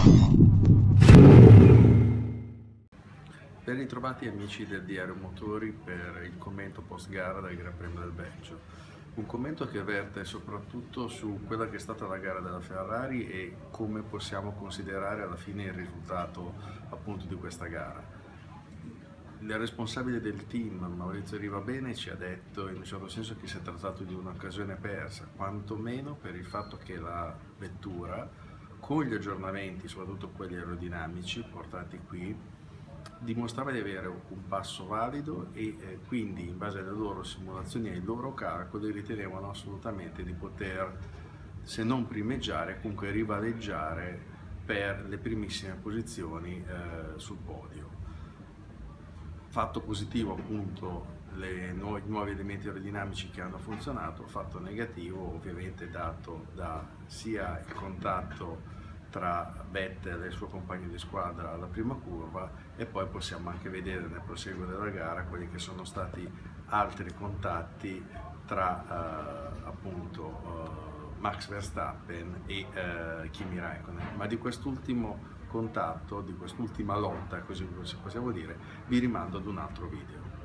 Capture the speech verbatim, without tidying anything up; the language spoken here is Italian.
Ben ritrovati amici del Diario Motori per il commento post gara del Gran Premio del Belgio. Un commento che verte soprattutto su quella che è stata la gara della Ferrari e come possiamo considerare alla fine il risultato appunto di questa gara. Il responsabile del team, Maurizio Rivabene, ci ha detto in un certo senso che si è trattato di un'occasione persa, quantomeno per il fatto che la vettura, con gli aggiornamenti, soprattutto quelli aerodinamici portati qui, dimostrava di avere un passo valido e eh, quindi in base alle loro simulazioni e ai loro calcoli ritenevano assolutamente di poter, se non primeggiare, comunque rivaleggiare per le primissime posizioni eh, sul podio. Fatto positivo appunto le nu i nuovi elementi aerodinamici che hanno funzionato, fatto negativo ovviamente dato da sia il contatto tra Vettel e il suo compagno di squadra alla prima curva e poi possiamo anche vedere nel proseguo della gara quelli che sono stati altri contatti tra eh, appunto eh, Max Verstappen e eh, Kimi Räikkönen, ma di quest'ultimo contatto, di quest'ultima lotta, così possiamo dire, vi rimando ad un altro video.